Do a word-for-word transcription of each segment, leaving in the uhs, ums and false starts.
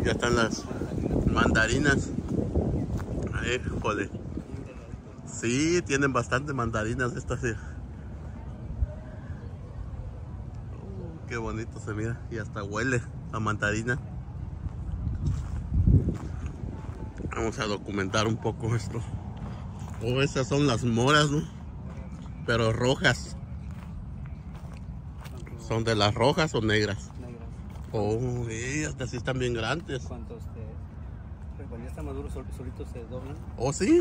Ya están las mandarinas. Ay, joder. Sí, tienen bastante mandarinas estas. Sí. Oh, qué bonito se mira. Y hasta huele a mandarina. Vamos a documentar un poco esto. Oh, esas son las moras, ¿no? Pero rojas. ¿Son de las rojas o negras? Negras. Oh, eh, hasta sí están bien grandes. Cuando, este, cuando ya está maduro, sol, solitos se doblan. Oh, sí.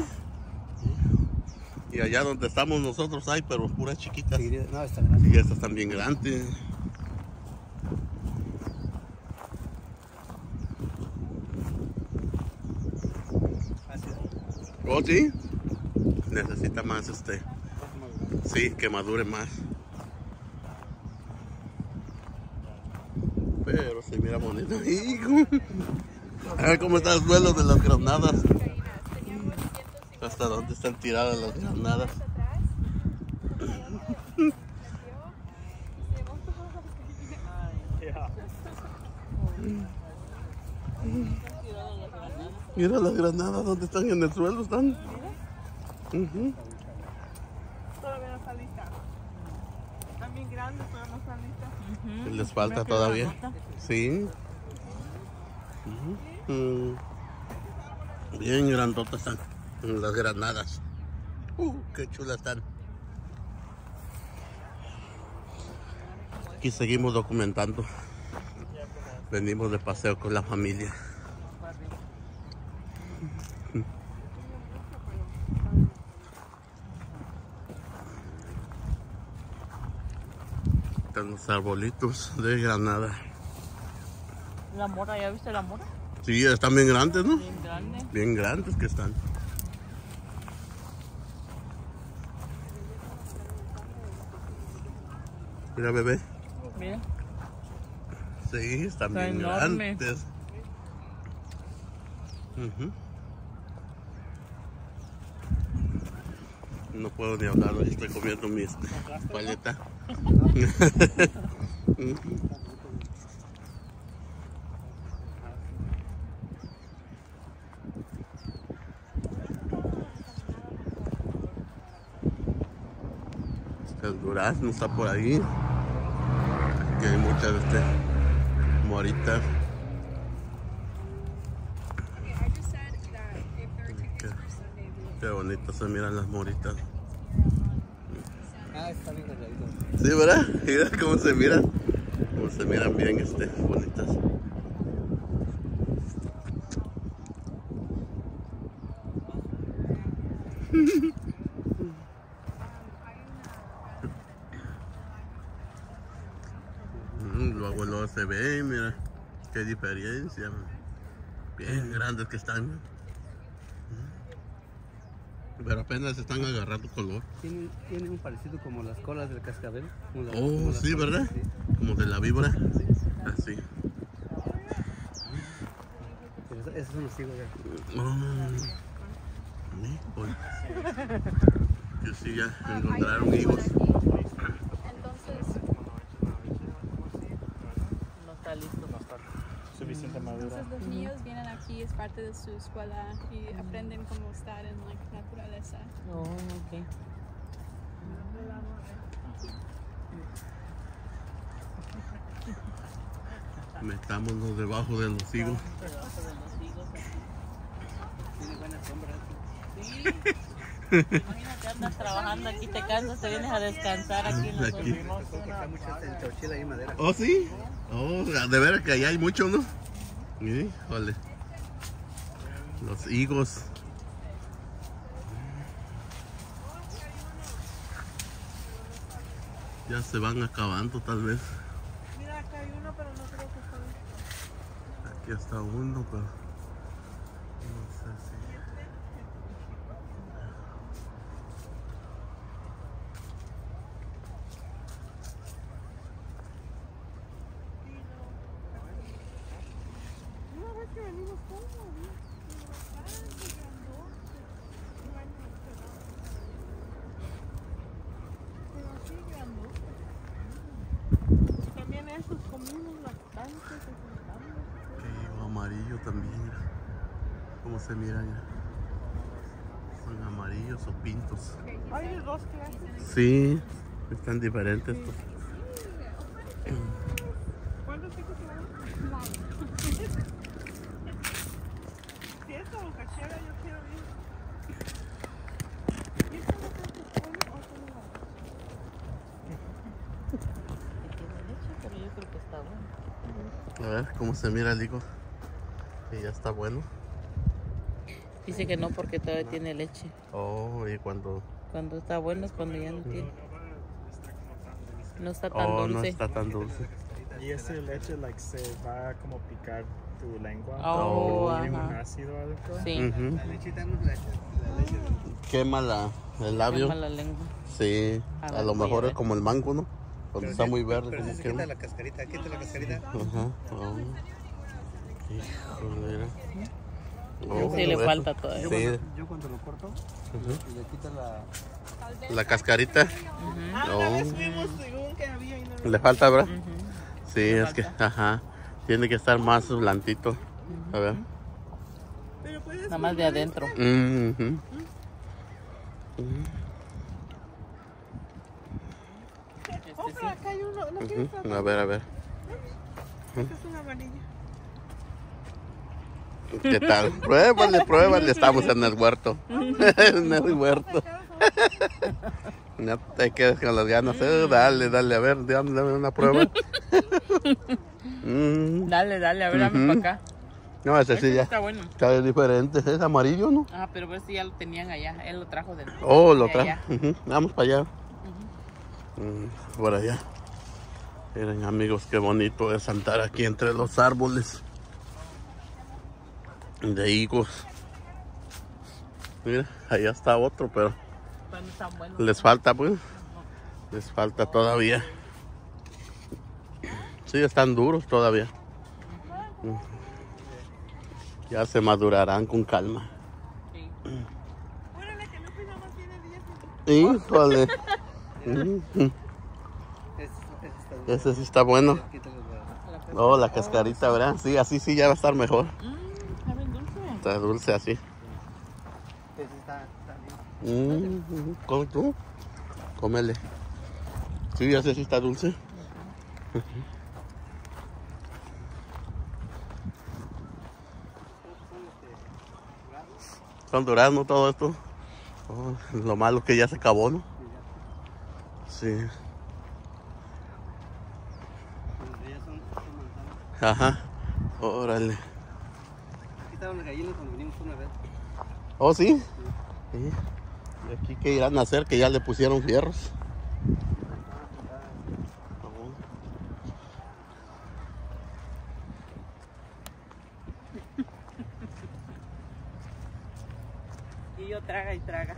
Y allá donde estamos nosotros hay, pero puras chiquitas. Sí, no, están grandes. Y estas están bien grandes. Oh, sí. Necesita más este. Sí, que madure más. Pero se mira bonito. Hijo. A ver cómo está el suelo de las granadas. Hasta dónde están tiradas las granadas. Mira las granadas, ¿dónde están? En el suelo están. Uh-huh. Todavía no está lista. Están bien grandes, pero no están listas. Uh-huh. Les falta todavía. Sí. Uh-huh. Bien grandotas están las granadas. Uh, qué chulas están. Aquí seguimos documentando. Venimos de paseo con la familia. Están los arbolitos de granada. La mora, ¿ya viste la mora? Sí, están bien grandes, ¿no? Bien grande. Bien grandes que están. Mira, bebé. Mira. Sí, están Está bien enorme. grandes. Uh-huh. No puedo ni hablar, hoy estoy comiendo mi este, paleta. El durazno está por ahí. Aquí hay muchas este, moritas. Qué, qué bonito se miran las moritas. Ah, está bien delgadito. Sí, ¿verdad? Mira cómo se miran. Cómo se miran bien este, bonitas. Luego, luego se ve, mira, qué diferencia. Bien grandes que están. Pero apenas están agarrando color. Tiene, tiene un parecido como las colas del cascabel. Como la, Oh, como las sí, colas, ¿verdad? Sí. Como de la víbora. Así. Pero esos son los higos ya. Oh. Híjole. Que sí, ya encontraron higos. No está listo. No está suficiente madura. Entonces los niños vienen aquí, es parte de su escuela y aprenden cómo estar en la naturaleza. Oh, ok. Metámonos debajo de los higos. Debajo de los higos. Tiene buenas sombras. Sí. Imagínate, andas trabajando aquí, te cansas, te vienes a descansar aquí en la Aquí. zona. Acá muchas en Chauchila y madera. ¿Oh, sí? Oh, de veras que allá hay mucho, ¿no? Híjole. Los higos. Ya se van acabando, tal vez. Mira, acá hay uno, pero no creo que está. Aquí está uno, pero no sé si... Una vez que venimos, ¿cómo? También esos comimos bastante. Que iba amarillo también. Mira. ¿Cómo se mira? Mira. Son amarillos o pintos. Hay de dos clases. Sí, están diferentes estos. ¿Cuántos hijos tenemos? Si es como cachera, yo quiero ir. ¿Y esto no creo que es bueno o solo la tiene leche? Pero yo creo que está bueno. A ver cómo se mira el higo. Que ya está bueno. Dice que no porque todavía tiene leche. Oh, y cuando. Cuando está bueno es cuando ya no tiene. No está tan Oh, dulce. no está tan dulce. Y ese leche like, se va a como picar tu lengua. Oh, ¿Tiene un ajá. ácido o algo? Sí. Ujú. La lechita no es leche. La leche. Quema la, el labio. Quema la lengua. Sí, A a ver, lo voy a mejor ver. es como el mango, ¿no? Cuando está sí- muy verde, Pero como si se quema. quita la cascarita, quita la cascarita. Ajá. Oh. Híjole, mira. Oh, Sí, le eso. falta todavía. Yo, Sí. cuando, yo cuando lo corto, Ujú. y le quito la... La cascarita. Ujú. Oh. Vimos según que había y no Le falta, ¿verdad? Ujú. Sí, Le es que, falta. ajá. Tiene que estar más blandito. A ver. Nada más de adentro. Mm, ujú. Ujú, Este sí. Acá hay uno, ¿no quieres ujú. A ver, a ver. Este es un amarillo. ¿Qué tal? Pruébale, pruébale. Estamos en el huerto. En el huerto. No te quedes con las ganas. Eh, dale, dale, a ver, dame, dame una prueba. Mm, Dale, dale, a ver, dame Ujú. para acá. No, ese sí Este ya está bueno. está diferente. Es amarillo, ¿no? Ah, pero este ya lo tenían allá. Él lo trajo del. Oh, lo de trae. allá. Ujú. Vamos para allá. Mm, por allá. Miren, amigos, qué bonito es andar aquí entre los árboles de higos. Mira, allá está otro, pero Pero no están buenos. les falta, pues. Les falta todavía. Sí, están duros todavía. Mm. Ya se madurarán con calma. Sí. Órale, que Lupe nada más tiene diez. Híjole. Mm, Ese, ese está dulce. Ese sí está bueno. Quítale la... Oh, la cascarita, ¿verdad? Sí, así sí ya va a estar mejor. Mm, está bien dulce. Está dulce así. Ese está, está bien. Mm, ¿Cómo tú? Cómele. Sí, ese sí está dulce. Son duraznos todo esto. Oh, lo malo es que ya se acabó, ¿no? Sí. Los de ella son, son manzanas. Ajá. Órale. Aquí estaban las gallinas cuando vinimos una vez. Oh, sí. Sí. ¿Y aquí qué irán a hacer? Que ya le pusieron fierros. Y yo traga y traga.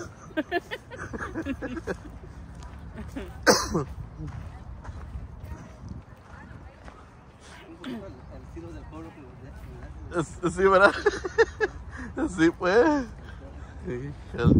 Un poquito al, al estilo del pueblo que nos da- que nos da. Es- Sí, ¿verdad? Sí, pues. Sí, el-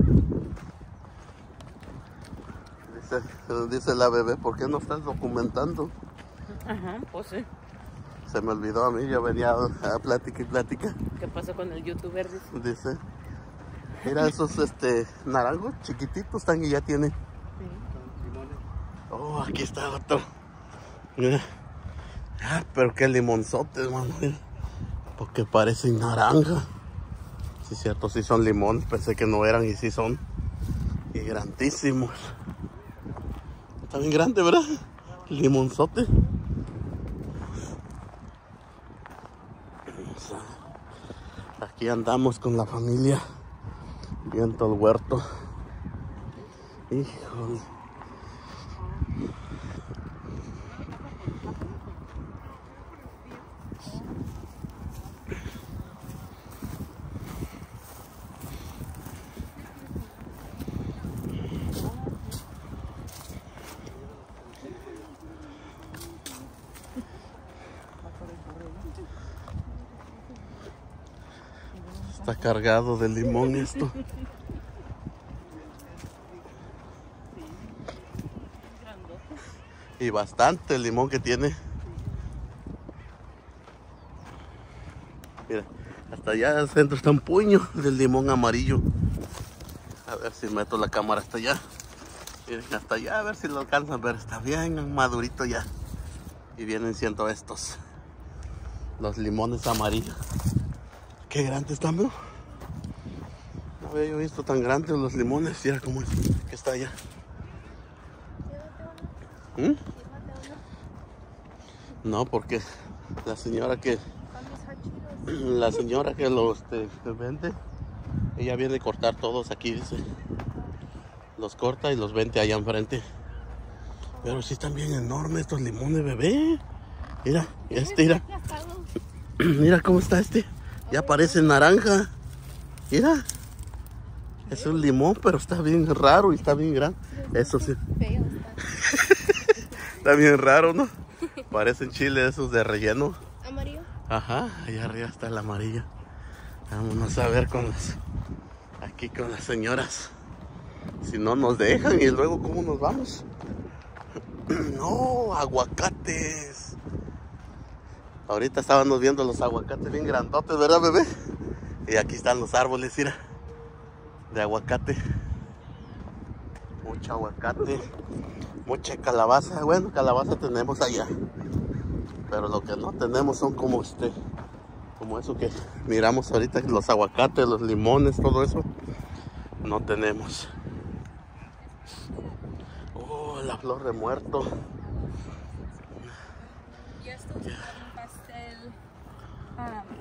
Dice, dice la bebé, ¿por qué no estás documentando? Ajá, pues sí. Se me olvidó a mí, yo venía a, a plática y plática. ¿Qué pasó con el youtuber? Dice. Dice, mira esos este, naranjos chiquititos están y ya tienen. Con limones. Oh, aquí está otro. Mira. Ah, pero qué limonzotes, hermano. Mira. Porque parecen naranja. Sí, cierto, sí son limones. Pensé que no eran y sí son. Y grandísimos. Está bien grande, ¿verdad? Limonzote. Aquí andamos con la familia. Viendo el huerto. Híjole. Está cargado de limón esto. Y bastante el limón que tiene. Hasta allá adentro está un puño del limón amarillo. A ver si meto la cámara hasta allá. Miren, hasta allá, a ver si lo alcanzan a ver. Está bien madurito ya. Y vienen siendo estos, los limones amarillos. Qué grandes están, ¿no? No había yo visto tan grandes los limones. Mira cómo es que está allá. ¿Mm? No, porque la señora que la señora que los este, que vende, ella viene a cortar todos aquí, dice. Los corta y los vende allá enfrente. Pero sí están bien enormes estos limones, bebé. Mira, este, mira. Mira cómo está este. Ya parece naranja. Mira. Es un limón, pero está bien raro y está bien grande. Eso sí. Está bien raro, ¿no? Parecen chiles esos de relleno. ¿Amarillo? Ajá, allá arriba está el amarillo. Vámonos a ver con las, aquí con las señoras. Si no nos dejan y luego cómo nos vamos. No, aguacates. Ahorita estábamos viendo los aguacates bien grandotes, ¿verdad, bebé? Y aquí están los árboles, mira, de aguacate. Mucho aguacate, mucha calabaza. Bueno, calabaza tenemos allá, pero lo que no tenemos son como este, como eso que miramos ahorita, los aguacates, los limones, todo eso. No tenemos. Oh, la flor de muerto. Y esto es un pastel. Um,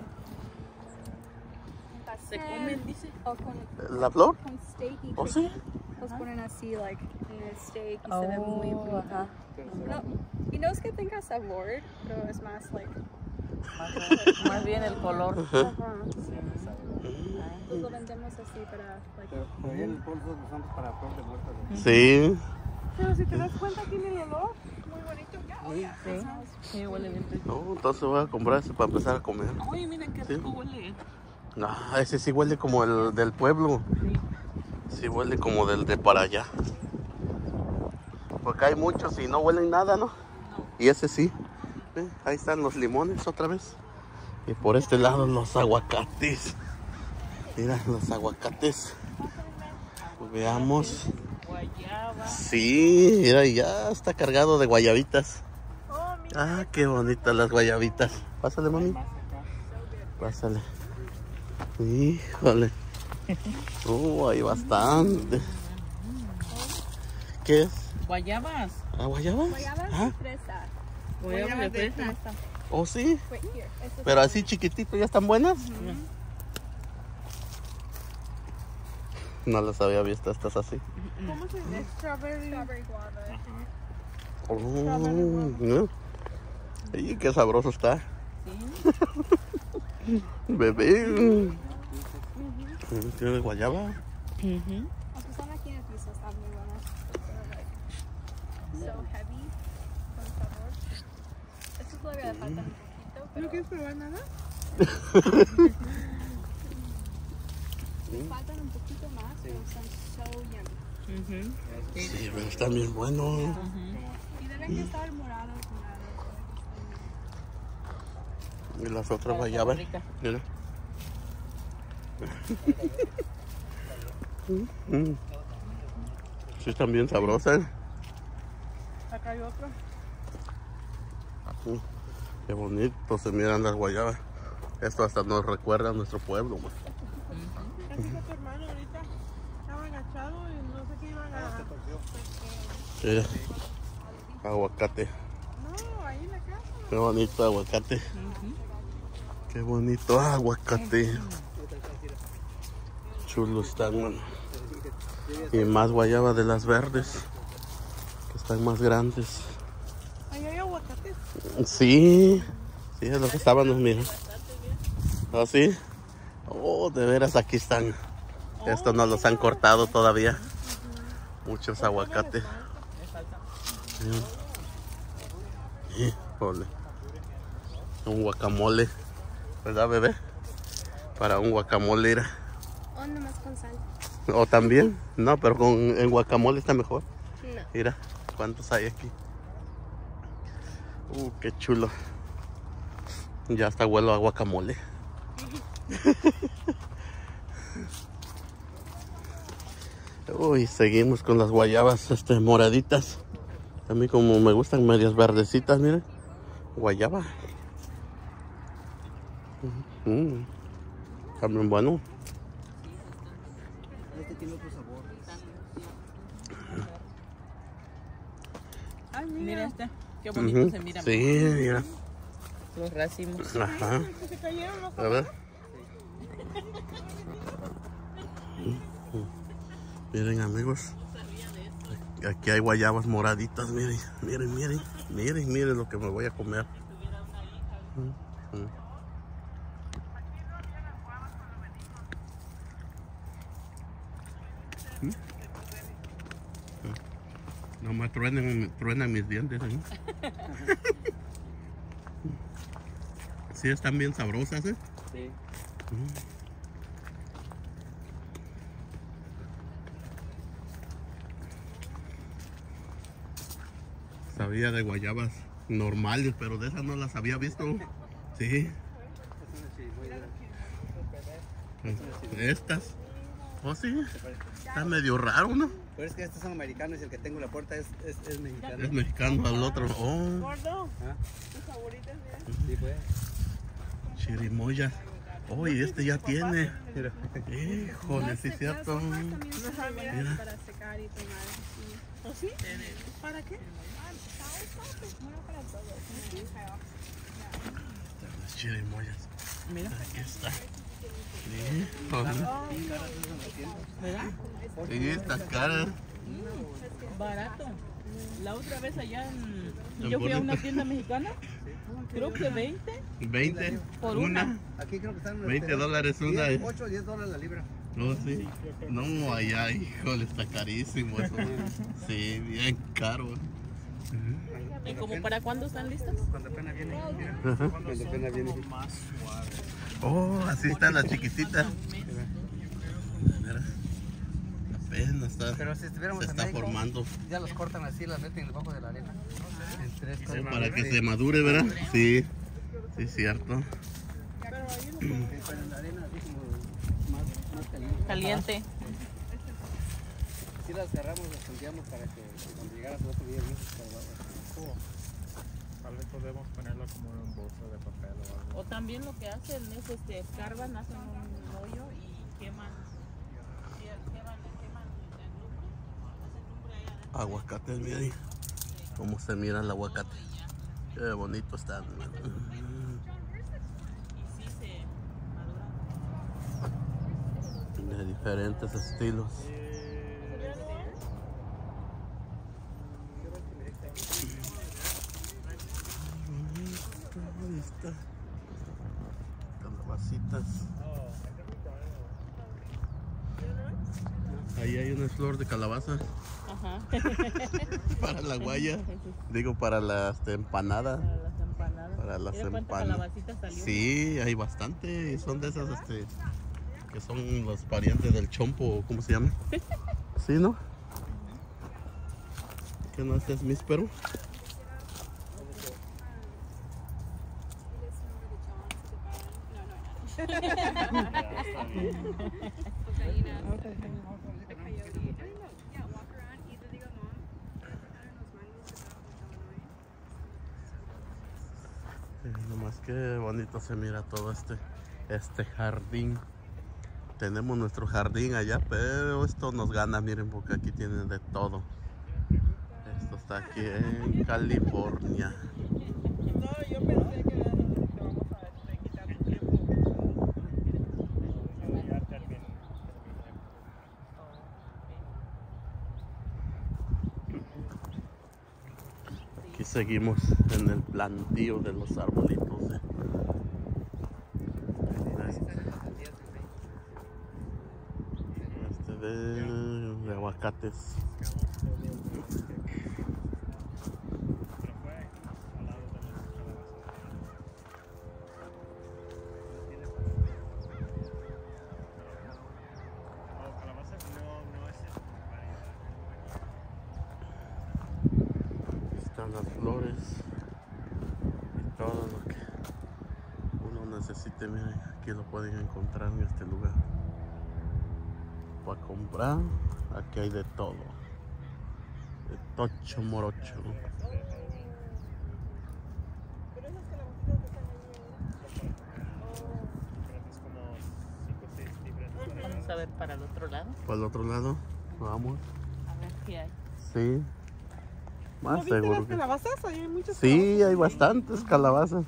un pastel. ¿Se comen, dice? O con, ¿La flor? con steak y ¿Oh, sí? los ponen así, like, en el steak y se ve muy bonito. ajá. No, y no es que tenga sabor, pero es más, like, Más, más bien el color. ajá. Pues lo vendemos así para, like, Pero pero ahí en el pueblo los usamos para flor de muerto. ¿No? Sí. Pero si te das cuenta, tiene el olor muy bonito. Ya, Sí, sí, huele bien rico. No, entonces voy a comprar ese para empezar a comer. Oye, miren qué Sí. rico huele. Ah, ese sí huele como el del pueblo. Sí huele como del de para allá. Porque hay muchos y no huelen nada, ¿no? Y ese sí. ¿Ve? Ahí están los limones otra vez. Y por este lado los aguacates. Mira, los aguacates. Veamos. Guayaba. Sí, mira, ya está cargado de guayabitas. Ah, qué bonitas las guayabitas. Pásale, mami. Pásale. Híjole. Oh, hay bastante. ¿Qué es? Guayabas. ¿Ah, guayabas? guayabas Ah, y fresa. Guayabas de fresa. oh, sí. Right here. Esto es Pero así chiquitito, ¿ya están buenas? No las había visto estas así. ¿Cómo se dice? Strawberry. strawberry guava. Oh, ¿no? Y qué sabroso está. Bebé. ¿Tiene guayaba? Las que están aquí en el piso están muy buenas. They're like so heavy, con sabor. Esto todavía le falta un poquito, ¿No pero quieres probar nada? faltan un poquito más, pero son so yummy. Sí, pero están bien buenos. Y deben de estar morados, morados. Y las otras guayabas. Mira. Mm. Sí, están bien sabrosas. Acá hay otro. Mm. Qué bonito se miran las guayabas. Esto hasta nos recuerda a nuestro pueblo. Man. Casi que tu hermano ahorita estaba agachado y no sé qué iban a... Mira. Aguacate. No, ahí en la casa. Qué bonito aguacate. Qué bonito aguacate. Chulos están, man. Y más guayaba de las verdes, que están más grandes. Ahí hay aguacates. Sí, sí, es lo que estábamos mirando. ¿Oh, sí? Oh, de veras, aquí están. Estos no los han cortado todavía. Muchos aguacates. Sí. Híjole. Un guacamole, ¿verdad, bebé? Para un guacamole, mira. O nomás con sal. O también, no, pero con en guacamole está mejor. No. Mira, cuántos hay aquí. Uh, qué chulo. Ya está huelo a guacamole. Uy, seguimos con las guayabas este, moraditas. A mí como me gustan medias verdecitas, miren. Guayaba. Mm. También bueno. Este tiene otro sabor. Ay, Mira mira. este, qué bonito Ujú. se mira. Sí, mira. Los racimos. Ajá. Que se cayeron los A ver. Miren, amigos. Aquí hay guayabas moraditas, miren, miren, miren, miren, miren lo que me voy a comer. No me truenan, truenan mis dientes. ¿Eh? Sí, están bien sabrosas, ¿eh? Sí. Sabía de guayabas normales, pero de esas no las había visto. Sí. Estas. Oh, sí. Está medio raro, ¿no? Pero es que estos son americanos y el que tengo en la puerta es, es, es mexicano. Es mexicano al otro. Oh, gordo. ¿Ah? Tus favoritas, mira. Sí, pues. chirimoyas. Oh, y este ya tiene. Mira. Híjole, sí es cierto. También son Mira. buenas para secar y tomar. ¿O sí? ¿Para qué? Bueno, para todo. Las chirimoyas. Mira, Aquí está. Sí, ¿verdad? sí, está cara. Barato. La otra vez allá en... En Yo fui a una Bonita. tienda mexicana. Creo que veinte. veinte Por una. una. Aquí creo que están veinte dólares una. ocho o diez dólares la libra. No, sí. No, allá, híjole, está carísimo eso. Sí, bien caro. ¿Y como para cuándo están listas? Cuando apenas viene. Mira. Cuando apenas viene. Oh, así están las chiquititas. Mira, apenas está, Pero si estuviéramos se en está México, formando. ya los cortan así, las meten debajo de la arena. En tres, Sí, cuatro, para que sí. se madure, ¿verdad? Sí, sí, cierto. Pero ahí no Sí, pero en la arena así como más, más caliente. Caliente. Si las cerramos, las cambiamos para que cuando llegara su otro día bien. Tal vez podemos ponerlo como en un bolso de papel o algo. O también lo que hacen es este, escarban, hacen un hoyo y queman. Queman, queman el lumbre. Hacen lumbre ahí adentro. Aguacate, miren cómo se mira el aguacate. Qué bonito está. Y sí se madura. De diferentes estilos. Ahí está. Calabacitas. Ahí hay una flor de calabaza Ajá. para la guaya. Digo, para la este, empanada. Para las empanadas. Para las Mira cuánta empanadas. calabacita salió. Sí, hay bastante. Y son de esas este, que son los parientes del chompo, ¿cómo se llama? Sí, ¿no? ¿Que no este es míspero? Sí, nomás que bonito se mira todo este, este jardín. Tenemos nuestro jardín allá, pero esto nos gana, miren, porque aquí tienen de todo. Esto está aquí en California. No, yo pensé que era donde te vamos a este, quitar tu tiempo. Ya terminé. Aquí seguimos en el plantío de los arbolitos. de- Este de, de aguacates. Pero fue al lado de las calabazas. No, calabazas no, no es eso. Aquí están las flores y todo lo que uno necesite, miren, aquí lo pueden encontrar en este lugar. Para comprar, aquí hay de todo. De tocho morocho. Pero esas calabacitas que están ahí, Diferentes como cinco o seis diferentes. Vamos a ver para el otro lado. Para el otro lado, vamos. A ver qué hay. Sí. ¿no Más viste las seguro que... calabazas? Ahí hay muchas Sí, calabazas. hay bastantes calabazas.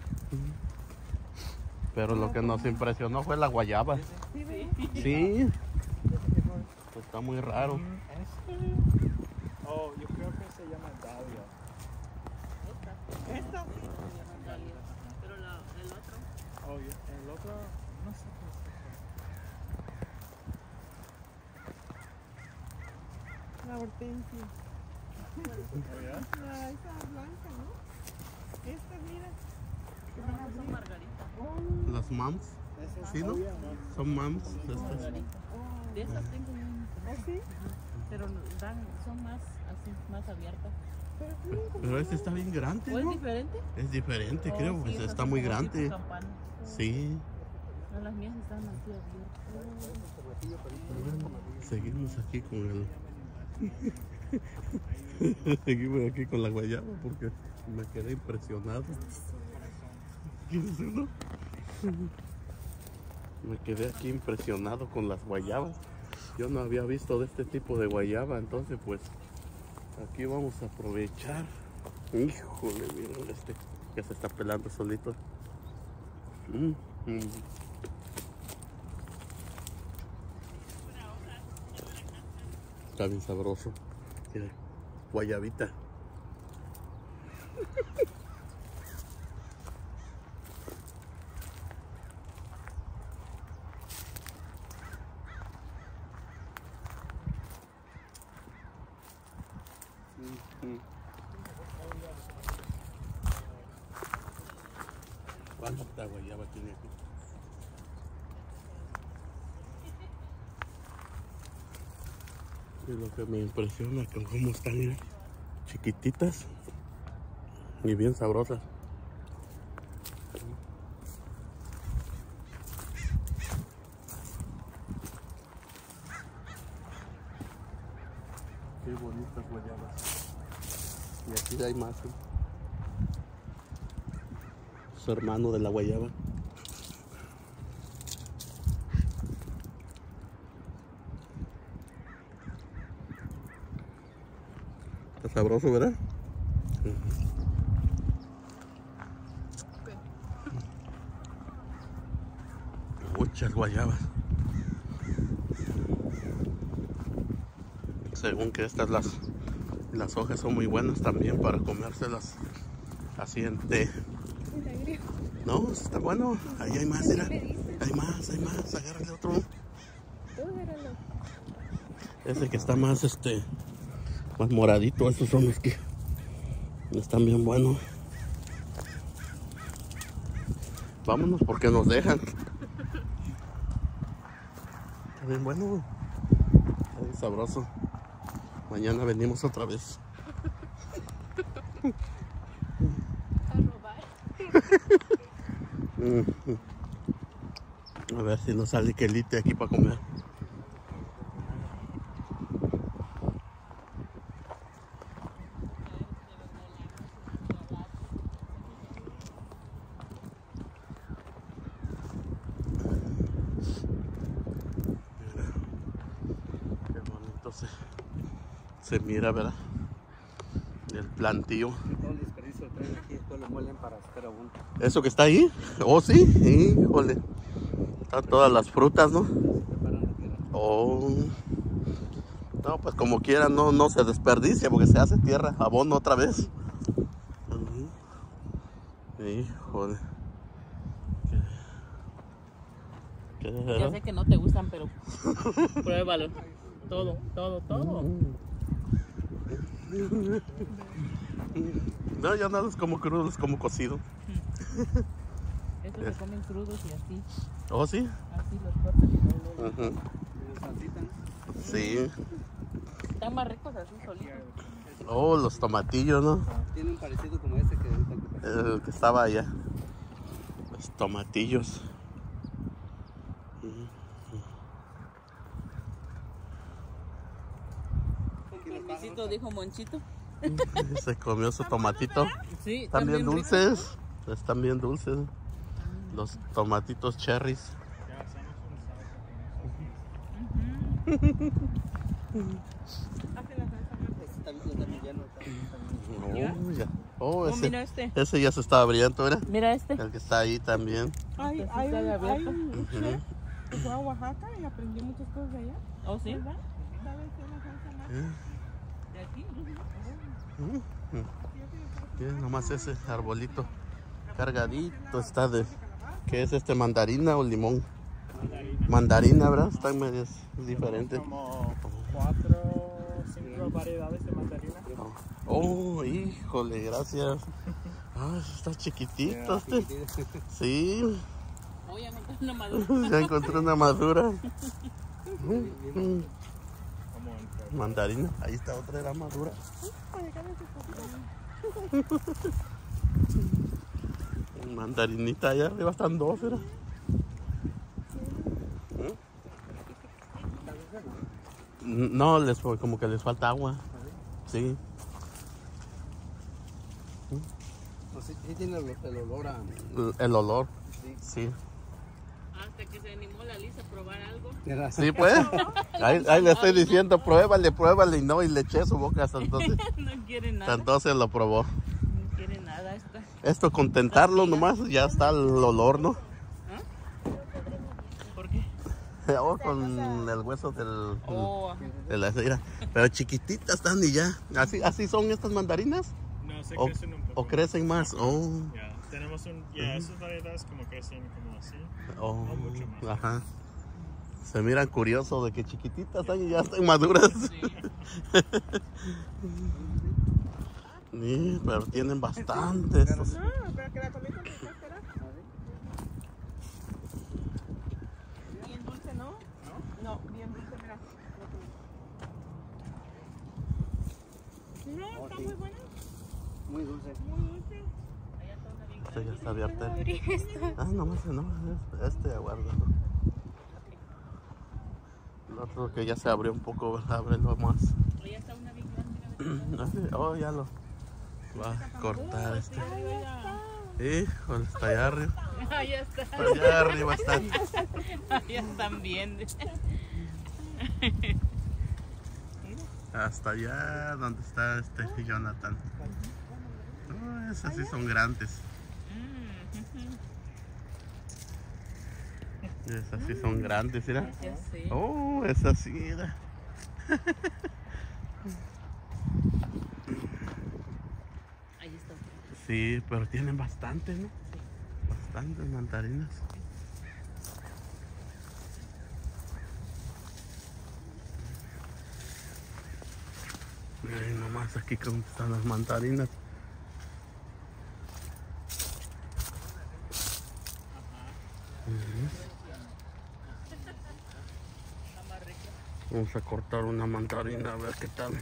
Pero lo que nos impresionó fue la guayaba. Sí, ve. Sí. Está muy raro. Oh, yo creo que se llama Dahlia. Esta. Pero la, el otro. Oh, y el otro, no sé qué es. La hortensia. Oh, ya. La, esa blanca, ¿no? Esta, mira. No, son margaritas. Oh, Las mams. Sí, ¿no? Son mams. Estas. Margaritas. oh. De esas tengo un. ¿Oh, sí? Pero dan, son más así, más abiertas. Pero tienen como Pero este está bien grande, ¿O es ¿no? diferente? Es diferente, Oh, creo, sí, pues esas está son muy como grande. tipo campana. Sí. No, las mías están así abiertas. Seguimos aquí con el... Seguimos aquí con la guayaba porque me quedé impresionado. ¿Quieres uno? Me quedé aquí impresionado con las guayabas. Yo no había visto de este tipo de guayaba, entonces pues aquí vamos a aprovechar. Híjole, miren este que se está pelando solito. Mm, mm. Está bien sabroso. Mira, guayabita. ¿Cuánta guayaba tiene aquí? Y lo que me impresiona con cómo están, mira, chiquititas y bien sabrosas. Qué bonitas guayabas. Y aquí hay más, ¿eh? Su hermano de la guayaba. Está sabroso, ¿verdad? Muchas guayabas. Según que estas las, las hojas son muy buenas también para comérselas así en té. No, está bueno. Ahí hay más, mira. Hay más, hay más. Agárrale otro. Ese que está más, este, más moradito. Esos son los que están bien buenos. Vámonos porque nos dejan. Está bien bueno. Está bien sabroso. Mañana venimos otra vez. A robar. A ver si nos sale quelite aquí para comer. Mira, qué bonito se, se mira, ¿verdad? El plantío. Todo el desperdicio lo traen aquí, después lo muelen para hacer abono. ¿Eso que está ahí? Oh, sí, híjole. Están todas las frutas, ¿no? Preparan la tierra. Oh. No, pues como quiera, no, no se desperdicia porque se hace tierra, abono otra vez. Ujú. Híjole. ¿Qué? ¿Qué Ya sé que no te gustan, pero pruébalo. Todo, todo, todo. No, ya nada es como crudo, es como cocido. Estos se comen crudos y así. Oh, sí. Así los cortan y luego- Ujú. Medio salsita, ¿no? Sí. Están más ricos así solitos. Oh, los tomatillos, ¿no? Tiene un parecido como ese que ahorita que pasó. El que estaba allá. Los tomatillos. Monchito dijo Monchito. Se comió su tomatito. Sí, Están bien ricos. dulces. Están bien dulces. Los tomatitos cherries. Ya hacemos un salsa. Hace la salsa más. Este también, también ya no está. ¿Ya? Oh, ya. Oh, Oh, ese, mira este. ese ya se está abriendo, ¿verdad? Mira este. El que está ahí también. Hay, Entonces hay, está hay abierto. un chef que fue a Oaxaca y aprendió muchas cosas de allá. ¿Oh, sí? ¿Verdad? ¿Sabe hacer la salsa más? Eh, De aquí. mm, mm. Miren nomás ese arbolito cargadito está de... ¿Qué es este? ¿Mandarina o limón? Mandarina. Mandarina, ¿verdad? Están medias diferentes. Como cuatro, cinco variedades de mandarina. Oh, híjole, gracias. Ah, está chiquitito este. Sí, Oh, ya encontré una madura. ya encontré una madura. Mm, mm. Como entre Mandarina, ahí está otra de la madura. Mandarinita allá arriba están dos, ¿verdad? ¿Mm? No, les como que les falta agua. Sí. No, sí, sí tiene el, el olor a... El, el olor. Sí. Sí. Hasta que se animó la Lisa a probar algo. Era- Sí, pues. Ahí, ahí le estoy diciendo, pruébale, pruébale. Y no, y le eché su boca hasta entonces. No quiere Hasta nada. entonces lo probó. No quiere nada esta. Esto, contentarlo nomás, ya está el olor, ¿no? ¿Por qué? Oh, con el hueso del... Oh, ajá. de la cera. Pero chiquititas están y ya. ¿Así, así son estas mandarinas? No, se O, crecen un poco. o crecen más. Oh, Ya, tenemos un... Ya, esas variedades como crecen como así. oh, No mucho más. ajá. Se miran curiosos de que chiquititas están y ya están maduras. Sí. Sí, pero tienen bastante estos. No, pero que la comida con cáscara. Bien dulce, ¿no? No, bien dulce, mira. No, está muy buena. Muy dulce. Muy dulce. Este ya está abierto. Ah, nomás no, es- este aguárdalo. El otro que ya se abrió un poco, ábrelo más. Ya está una bien grande. Oh, ya lo va a cortar este. Híjole, está allá arriba. Ah, ya está. Está allá arriba están. Ya están bien. Hasta allá donde está este Jonathan. Oh, esas sí son grandes. Esas sí son grandes, mira. Ya sé. Oh, esas sí, mira. Ahí está. Sí, pero tienen bastantes, ¿no? Bastantes mandarinas. Miren nomás aquí cómo están las mandarinas. Vamos a cortar una mandarina a ver qué tal.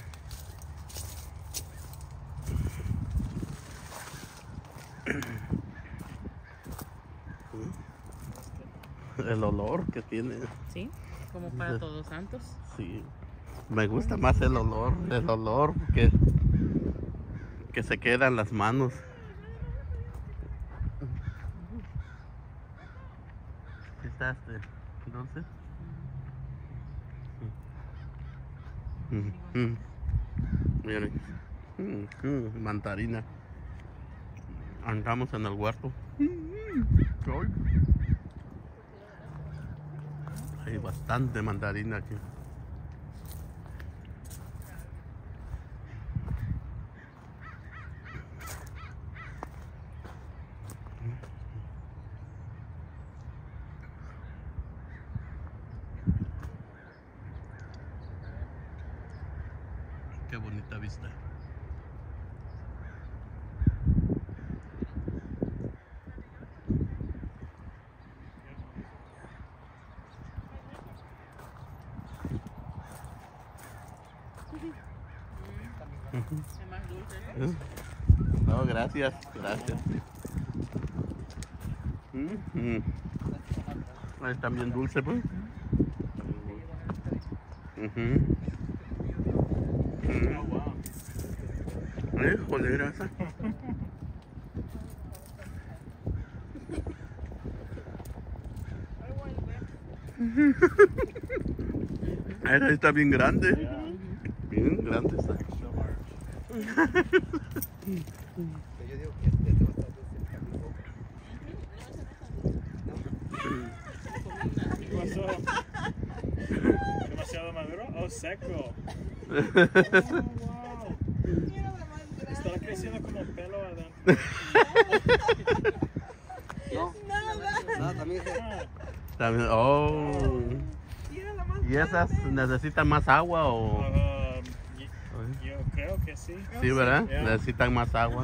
El olor que tiene. Sí, como para Todos Santos. Sí. Me gusta más el olor, el olor que, que se queda en las manos. ¿Está este dulce? Mm, mm. Miren, mm, mm, mandarina. Andamos en el huerto. Ay. Hay bastante mandarina aquí. Qué bonita vista. Es más dulce. ¿Eh? No, gracias, gracias. Mm. Ahí están bien dulces, pues. Uh-huh. Oh, wow. Eh, joder, mira esa. Esa está bien grande. Yeah. Bien grande está. So large. Yo digo que este va a estar dulce el cambio. ¿Qué pasó? ¿Demasiado maduro? Oh, seco. Oh, wow. Estaba creciendo como pelo adentro. No, nada, también es Ah, También, oh. ¿Y esas necesitan más agua o...? um, y- yo creo que sí. Sí, ¿verdad? Yeah. Necesitan más agua.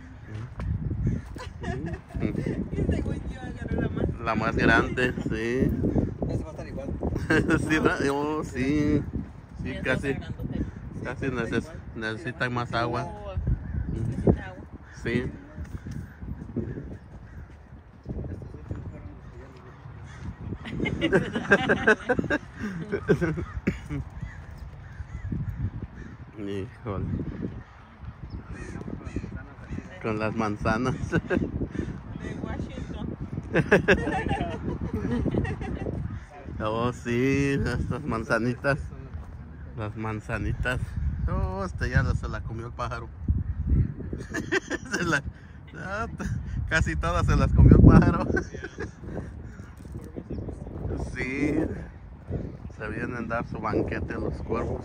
La más grande, sí. ese va a estar igual. Sí, ¿verdad? Oh, sí. Sí, Ya casi, está grandote. casi neces- necesitan más agua. Oh, necesita agua. Sí. Híjole. Con las manzanas. De Washington. Oh, sí, estas manzanitas. Las manzanitas. Oh, este ya se la comió el pájaro. Se la- ah, t- casi todas se las comió el pájaro. Sí. Se vienen a dar su banquete los cuervos.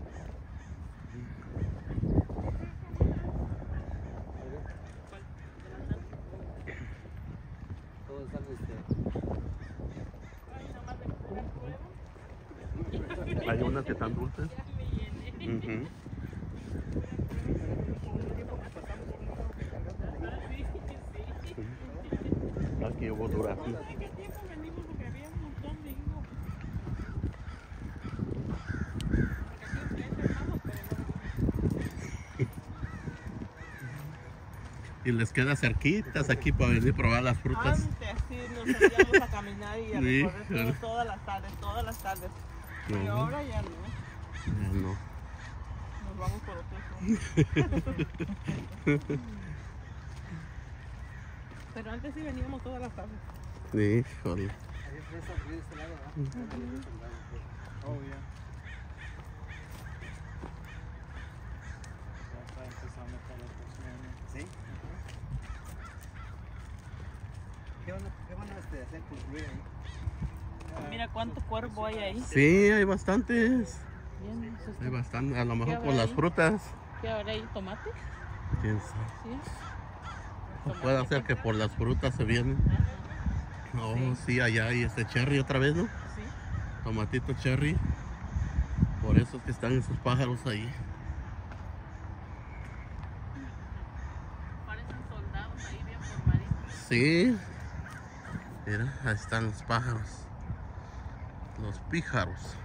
Todos están este. Hay unas que están dulces. Ujú. Aquí hubo durazno. ¿Qué tiempo venimos? Porque había un montón de higos. Y les queda cerquitas aquí para venir a probar las frutas. Antes sí nos salíamos a caminar y a Sí, recorrer todo, claro. todas las tardes, todas las tardes. Pero Ujú. ahora ya no. Ya no. Nos vamos por otro lado. Pero antes sí veníamos todas las tardes. Híjole. Ahí fresa de este lado, ¿verdad? oh, yeah. Ya está empezando con el próximo año. ¿Sí? ¿Qué van a, qué van a este, hacer construir ahí? Mira cuánto cuervo hay ahí. Sí, hay bastantes. Bien, eso está- Hay bastantes. A lo mejor ¿Qué por habrá las ahí? frutas. ¿Qué ahora hay? ¿Tomate? ¿Quién sabe? Sí. O puede ser que por las frutas se vienen. Oh, sí, allá hay este cherry otra vez, ¿no? Sí. Tomatito cherry. Por eso es que están esos pájaros ahí. Parecen soldados ahí bien formaditos. Sí. Mira, ahí están los pájaros. Los píjaros.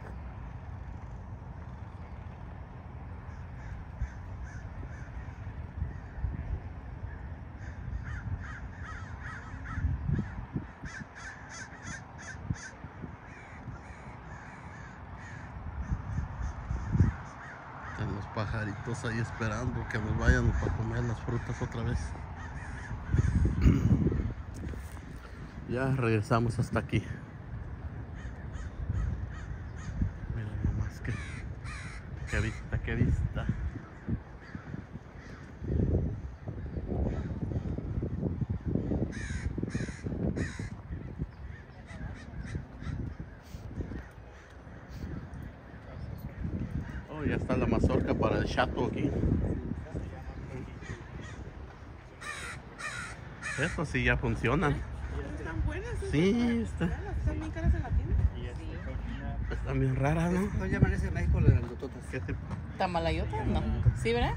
Están los pajaritos ahí esperando que nos vayan para comer las frutas otra vez. Ya regresamos hasta aquí. Mira nomás que, qué vista, qué vista. Oh, ya está la mazorca para el chato aquí. Eso sí ya funcionan. Están buenas. esas, Sí, está- veanlas, están bien caras en la tienda. Y esta coquina, Están bien raras, ¿no? No llaman ese México las grandototas. ¿Qué tipo? ¿Tamalayota? No. ¿Sí, verdad?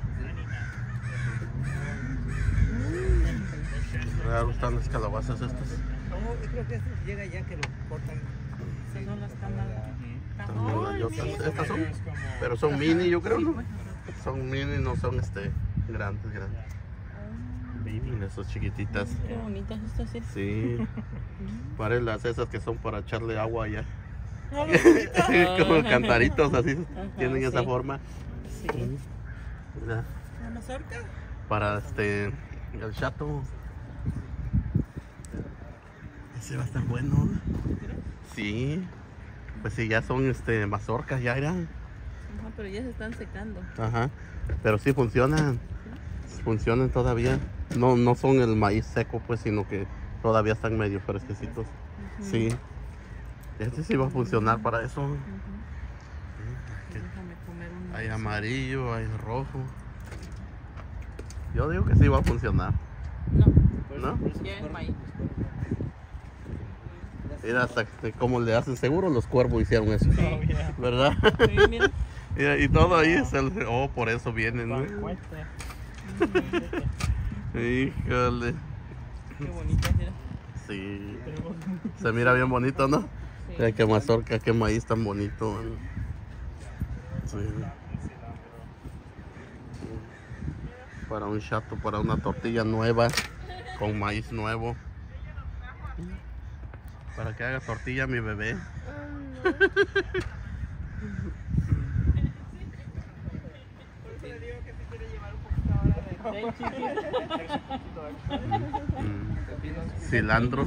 Me gustan las calabazas estas. No, yo creo que este llega ya que lo cortan. Sí, son las tamalayotas. Están malayotas. Estas son, es como pero son mini, yo creo, ¿no? Son mini, no son este grandes, grandes. Mm, Esas chiquititas. Qué bonitas estas, sí. Sí. Parecen las esas que son para echarle agua allá. No, los chiquitos. Como cantaritos así. Ajá, Tienen esa sí. forma. Sí. Mira, ¿La mazorca? para este el chato. Ese va a estar bueno. Sí. Pues sí, ya son este mazorcas, ya eran. Ajá, pero ya se están secando. Ajá. Pero sí funcionan. Funcionan todavía. No, no son el maíz seco, pues, sino que todavía están medio fresquecitos. Sí. Este sí va a funcionar para eso. Déjame comer uno. Hay amarillo, hay rojo. Yo digo que sí va a funcionar. No, ¿No? ya es maíz. Mira hasta que- cómo le hacen seguro los cuervos hicieron eso. Oh, yeah. ¿Verdad? Sí, mira. Mira, y todo ahí es el... Oh, por eso vienen, ¿no? Banquete. Híjole. Qué bonitas, mira. Sí. Tenemos Se mira bien bonito, ¿no? Sí. Mira qué mazorca, qué maíz tan bonito. Man. Sí. Para un chato, para una tortilla nueva, con maíz nuevo. Para que haga tortilla mi bebé. Ven, chiquito. Mm. Cilantro.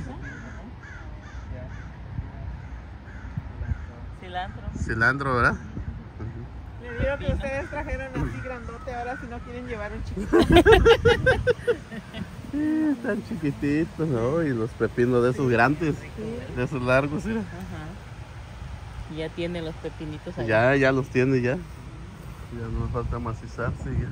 Cilantro. Cilantro, ¿verdad? Le digo que ustedes trajeron así grandote, ahora si no quieren llevar un chiquito. Están chiquititos, ¿no? Y los pepinos de esos grandes, de esos largos, mira. Ajá. Y ya tiene los pepinitos ahí. Ya, ya los tiene ya. Ya no falta macizarse ya.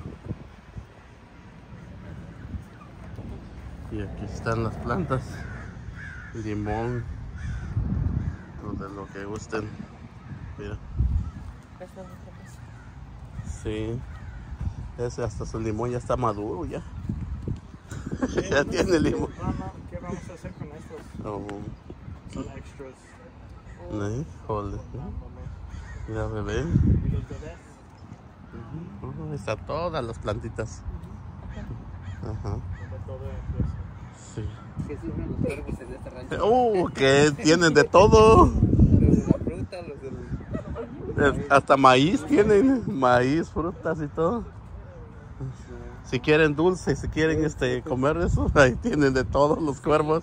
Y aquí están las plantas. Limón. De lo que gusten. Mira. Estas recetas. Sí. Ese hasta su limón ya está maduro ya. Ya tiene limón. Mamá, ¿qué vamos a hacer con estos? Oh, Son extras. ¿eh? Joder. Mira, bebé. ¿Y los bebés? Uh, está todas las plantitas. Ajá. De todo eso. Sí. ¿Qué sufren los cuervos en este rancho? Uh, que tienen de todo. Los de la fruta, los del... Eh, Hasta maíz tienen, maíz, frutas y todo. Si quieren dulce, si quieren este comer eso, ahí tienen de todos los cuervos.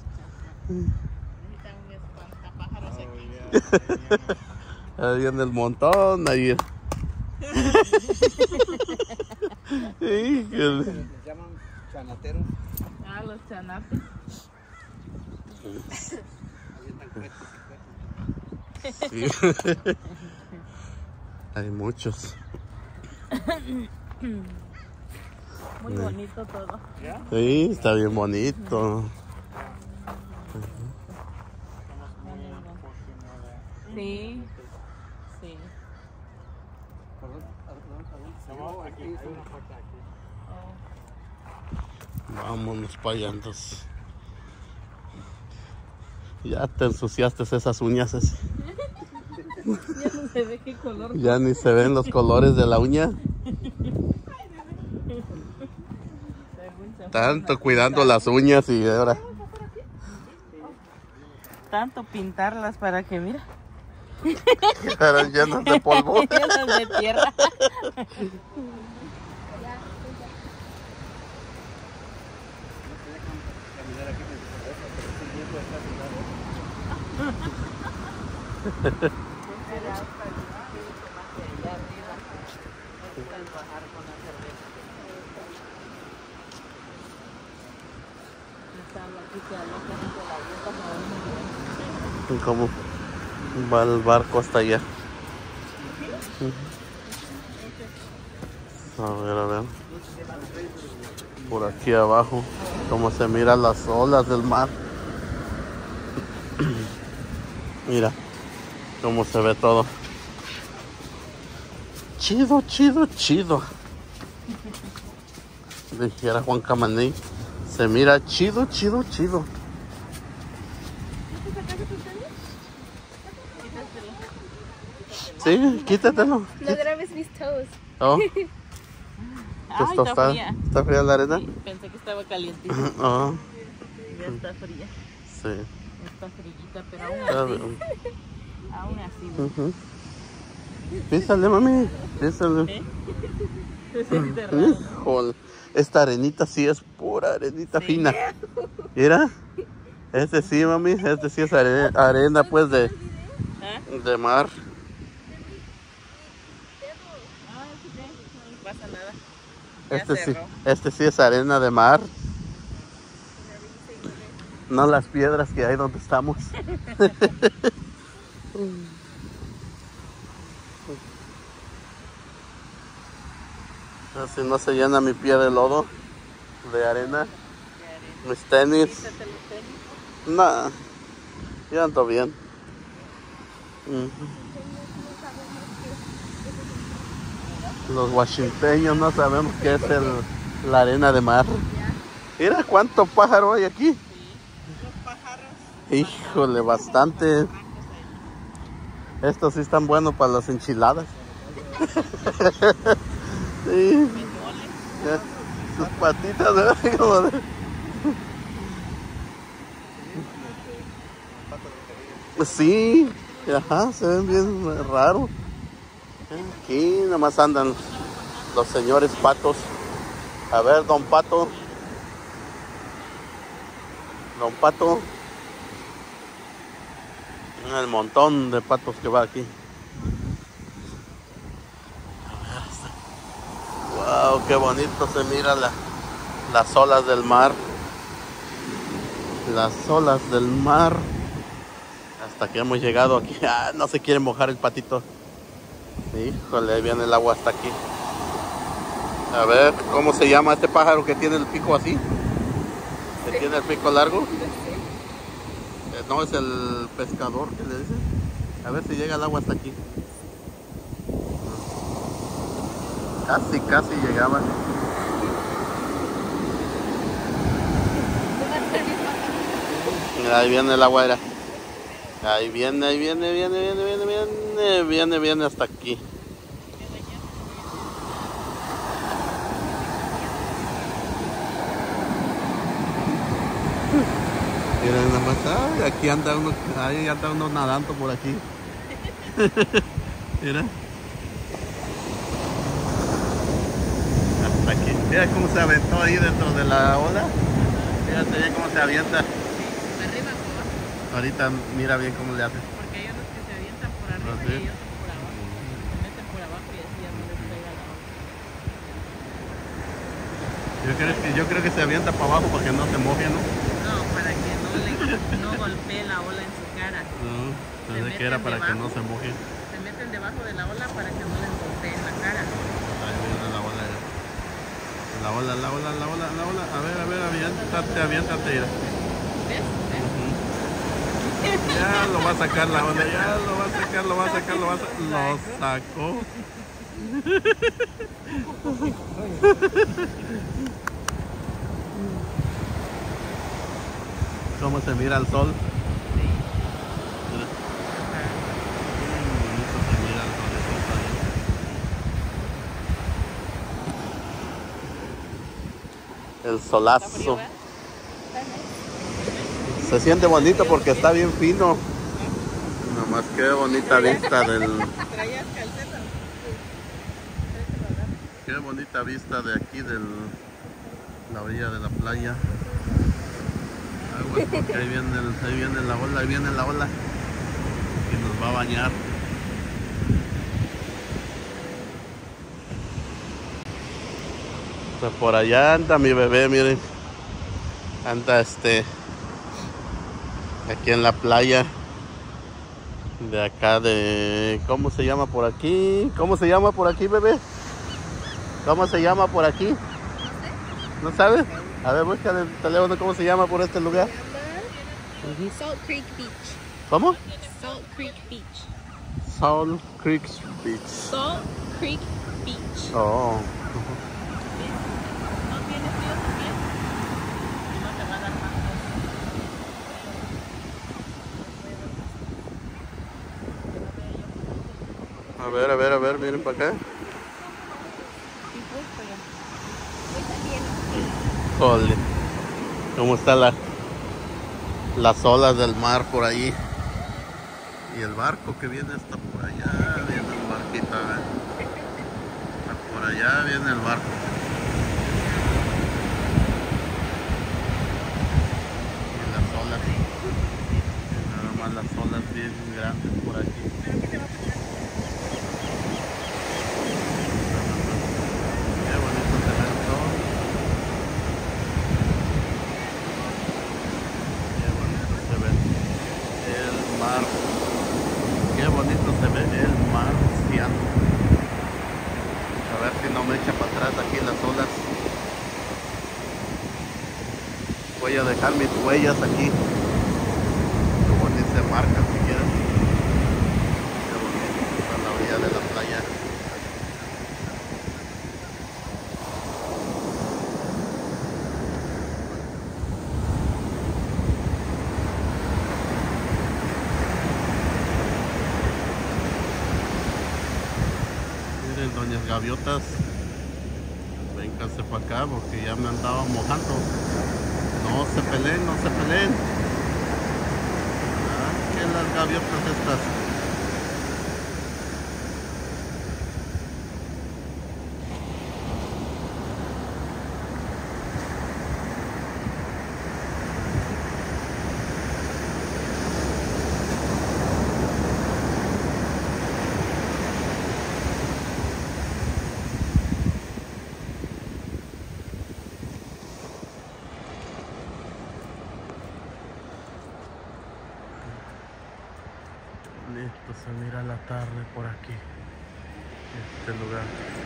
Ahí en el montón, ahí. Híjole. Les llaman chanateros. Ah, los chanates. Ahí están cuetes y cuetes. Sí. Hay muchos. Muy bonito todo. ¿Ya? Sí, está bien bonito. Estamos muy afortunados. Sí. Sí. Perdón, perdón, perdón. No, aquí, hay una puerta aquí. Oh. Vámonos para allá entonces. Ya te ensuciaste esas uñas. esas. Ya no se ve qué color. Ya ni se ven los colores de la uña. Tanto cuidando las uñas y ahora. Tanto pintarlas para que, mira, Quedaron llenas de polvo. llenas de tierra. Caminar aquí me desaparece, pero el tiempo está cuidado. ¿Cómo va el barco hasta allá? A ver, a ver. Por aquí abajo, cómo se miran las olas del mar. Mira cómo se ve todo. Chido, chido, chido. Dijera Juan Camaní. Se mira chido, chido, chido. Sí, quítatelo. No grabes mis toes. Oh. Ay, está tostada. fría. ¿Está fría la arena? Sí, pensé que estaba calientita. Ah, Ya está fría. sí. Está frillita, pero aún Ah, así. Aún así. ujú. Písale, mami. Písale. ¿Eh? Se siente raro. Híjole. Esta arenita sí es pura arenita Sí. fina. Mira. Este sí, mami. Este sí es are- arena, pues, de, ¿Ah? de mar. Ah, sí, no pasa nada. Ya Este sí, cerró. este sí es arena de mar. No las piedras que hay donde estamos. Así no se llena mi pie de lodo, de arena. Mis tenis. Quítate los tenis. Nah, yo ando bien. Ujú. Los washingteños no sabemos qué es el, la arena de mar. Mira cuánto pájaro hay aquí. Los pájaros. Híjole, bastante. Estos sí están buenos para las enchiladas. Sí. Ya, sus patitas, ¿verdad? Como de- Sí, ajá, se ven bien raros. Aquí nomás andan los señores patos. A ver, don Pato. Don Pato. El montón de patos que va aquí. Wow, qué bonito se mira la, las olas del mar. Las olas del mar. Hasta que hemos llegado aquí. Ah, no se quiere mojar el patito. Híjole, ahí viene el agua hasta aquí. A ver, ¿cómo se llama este pájaro que tiene el pico así? ¿Que tiene el pico largo? Eh, No, es el pescador que le dicen. A ver si llega el agua hasta aquí. Casi, casi llegaba. Mira, ahí viene el agua, era. Ahí viene, ahí viene, viene, viene, viene, viene, viene, viene hasta aquí. Mira nada más, ay, aquí anda uno, ahí anda uno nadando por aquí. Mira. Hasta aquí. Mira cómo se aventó ahí dentro de la ola. Fíjate bien cómo se avienta. De arriba por abajo. Ahorita mira bien cómo le hace. Porque hay unos que se avientan por arriba ¿Ah, sí? y otros por abajo. Se meten por abajo y así ya no les pega la ola. Yo creo que, yo creo que se avienta para abajo para que no se moje, ¿no? No, para que no le no golpee la ola en su cara. No, pensé que meten era para que no debajo. se moje. Se meten debajo de la ola para que no les golpee en la cara. Ahí viene la ola. ya. La ola, la ola, la ola, la ola. A ver, a ver, aviéntate, aviéntate. Mira. ¿Ves? ¿Ves? Ujú. Ya lo va a sacar la ola, ya lo va a sacar, lo va a sacar, lo va a sacar. Lo sacó. ¿Cómo se mira el sol? Mira. Qué bonito se mira el sol, el sol está bien. El solazo. Se siente bonito porque está bien fino. Nomás qué bonita vista del... ¿Traías calcetas? Qué bonita vista de aquí de la orilla de la playa. Agua, porque ahí viene, el- ahí viene la ola, ahí viene la ola. Y nos va a bañar. Pues por allá anda mi bebé, miren. Anda este... aquí en la playa. De acá de... ¿Cómo se llama por aquí? ¿Cómo se llama por aquí, bebé? ¿Cómo se llama por aquí? ¿No sabes? A ver, busca en el teléfono cómo se llama por este lugar. Salt Creek Beach. ¿Cómo? Salt Creek Beach. Salt Creek Beach. Salt Creek Beach. Oh. No tiene frío también. Y no te va a dar más A ver, a ver, a ver, miren para acá. Jole. ¿Cómo está la, las olas del mar por ahí? Y el barco que viene hasta por allá, viene el barquito, ¿eh? Hasta por allá viene el barco. Y las olas, y nada más las olas bien grandes por aquí. Qué bonito se ve todo. Qué bonito se ve el mar. Qué bonito se ve el marciano. A ver si no me echa para atrás aquí las olas. Voy a dejar mis huellas aquí. Como dice marca si quieres. Qué bonito. A la orilla de la playa. Miren, doñas gaviotas, vénganse para acá porque ya me andaba mojando. No se peleen, no se peleen. Ah, que las gaviotas estas. Listo, se mira la tarde por aquí, este lugar.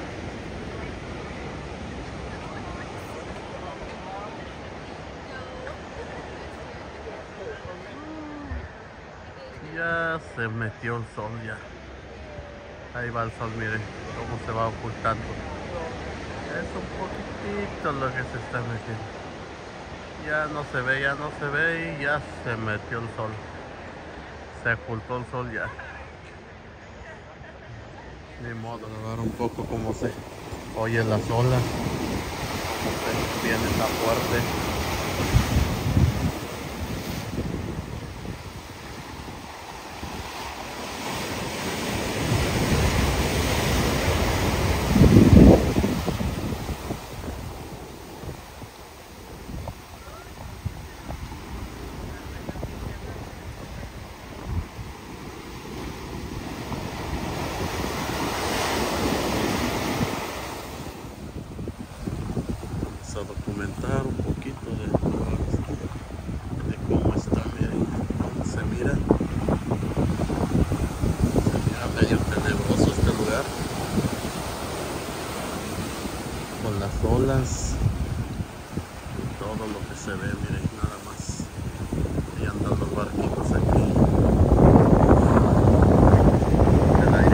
Ya se metió el sol ya. Ahí va el sol, miren cómo se va ocultando. Es un poquitito lo que se está metiendo. Ya no se ve, ya no se ve y ya se metió el sol. Se ocultó el sol ya. Ni modo. A ver un poco cómo se oye las olas. Cómo se viene tan fuerte. A documentar un poquito de, de cómo está, miren cómo se mira. Se mira medio tenebroso este lugar con las olas y todo lo que se ve, miren nada más. Y andan los barquitos aquí. El aire.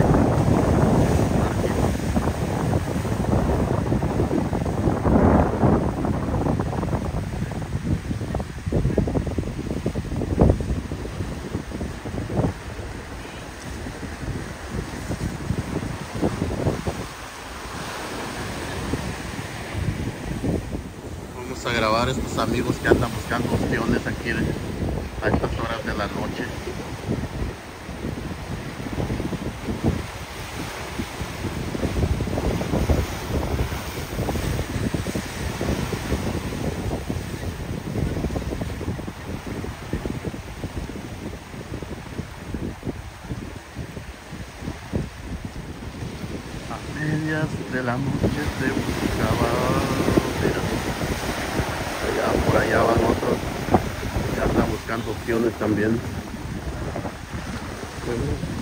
A grabar a estos amigos que andan buscando opciones aquí de, a estas horas de la noche. A medias de la noche se buscaba. Mira. Allá, por allá van otros, ya están buscando opciones también. Bueno.